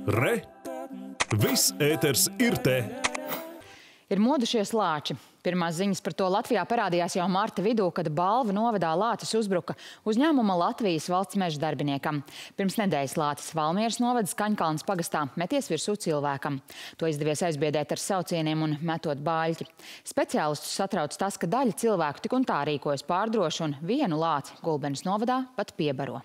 Re! Viss ēters ir te! Ir modušies lāči. Pirmās ziņas par to Latvijā parādījās jau marta vidū, kad Balvu novadā lācis uzbruka uzņēmuma Latvijas valsts meža darbiniekam. Pirms nedēļas lācis Valmieras novada Skaņkalnes pagastā meties virsū cilvēkam. To izdevies aizbiedēt ar saucieniem un metot bāļķi. Speciālistus satrauc tas, ka daļa cilvēku tik un tā rīkojas pārdroši un vienu lāci Gulbenes novadā pat piebaro.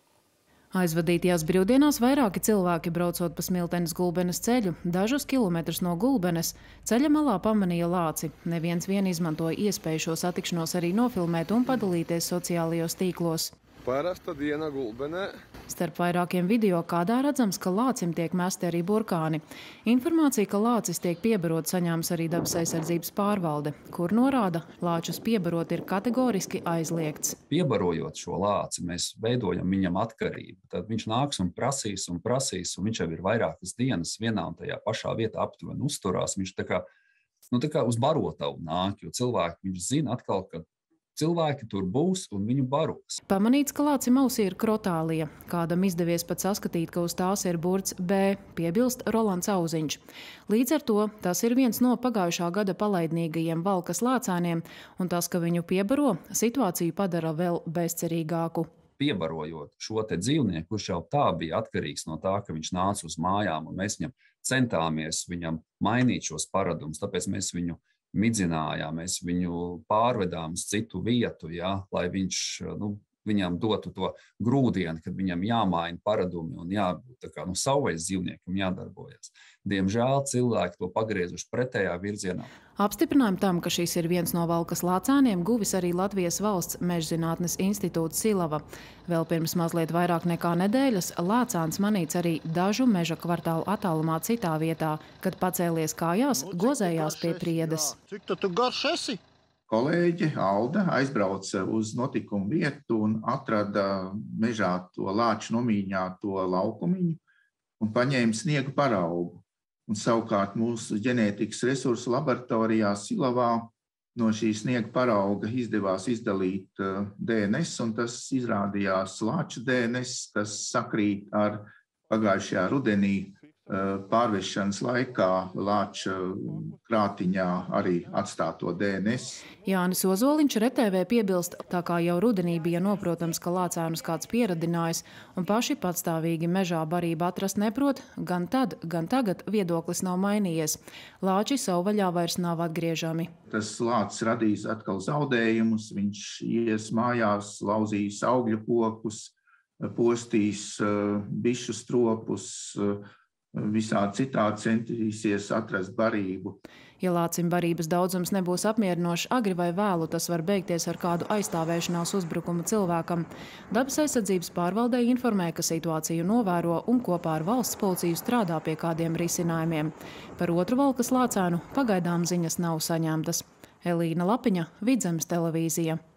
Aizvadītajās brīvdienās vairāki cilvēki braucot pa Smiltenes Gulbenes ceļu, dažus kilometrus no Gulbenes, ceļa malā pamanīja lāci. Neviens vien izmantoja iespēju šo satikšanos arī nofilmēt un padalīties sociālajos tīklos. Parasta diena Gulbenē. Starp vairākiem video kādā redzams, ka lācim tiek mesti arī burkāni. Informācija, ka lācis tiek piebarot, saņēmis arī Dabas aizsardzības pārvalde, kur norāda, lāčus piebarot ir kategoriski aizliegts. Piebarojot šo lāci, mēs veidojam viņam atkarību. Tad viņš nāks un prasīs, un viņš jau ir vairākas dienas vienā un tajā pašā vietā aptuveni uzturās. Viņš tā kā uz barotavu nāk, jo cilvēki viņš zina atkal, ka cilvēki tur būs un viņu baros. Pamanīts, ka lācim ausī ir krotālija. Kādam izdevies pat saskatīt, ka uz tās ir burts B, piebilst Rolands Auziņš. Līdz ar to tas ir viens no pagājušā gada palaidnīgajiem valkas lācēniem, un tas, ka viņu piebaro, situāciju padara vēl bezcerīgāku. Piebarojot šo te dzīvnieku, kurš jau tā bija atkarīgs no tā, ka viņš nāca uz mājām, un mēs viņam centāmies viņam mainīt šos paradumus, tāpēc mēs viņu midzinājām, mēs viņu pārvedām uz citu vietu, lai viņš viņam dotu to grūdienu, kad viņam jāmaina paradumi un jābūt savvaļas dzīvniekam jādarbojas. Diemžēl cilvēki to pagriezuši pretējā virzienā. Apstiprinājumu tam, ka šis ir viens no valkas lācēniem, guvis arī Latvijas Valsts mežzinātnes institūts Silava. Vēl pirms mazliet vairāk nekā nedēļas lācāns manīts arī dažu meža kvartālu attālumā citā vietā, kad pacēlies kājās, gozējās pie priedes. Cik tu garš esi? Kolēģe Alda aizbrauca uz notikumu vietu un atrada mežā to lāču nomīņāto laukumiņu un paņēma sniega paraugu. Un savukārt mūsu ģenētikas resursu laboratorijā Silavā no šī sniega parauga izdevās izdalīt DNS, un tas izrādījās lāču DNS, kas sakrīt ar pagājušajā rudenī pārvešanas laikā lāča krātiņā arī atstāto DNS. Jānis Ozoliņš RTV piebilst, tā kā jau rudenī bija noprotams, ka lācēnus kāds pieradinājis un paši patstāvīgi mežā barību atrast neprot, gan tad, gan tagad viedoklis nav mainījies. Lāči savvaļā vairs nav atgriežami. Tas lācis radīs atkal zaudējumus, viņš ies mājās, lauzīs augļu kokus, postīs bišu stropus, visādi citādi centīsies atrast barību. Ja lācim barības daudzums nebūs apmierinošs, agri vai vēlu tas var beigties ar kādu aizstāvēšanās uzbrukumu cilvēkam. Dabas aizsardzības pārvaldē informē, ka situāciju novēro un kopā ar valsts policiju strādā pie kādiem risinājumiem. Par otru valkas lācēnu pagaidām ziņas nav saņemtas. Elīna Lapiņa, Vidzemes televīzija.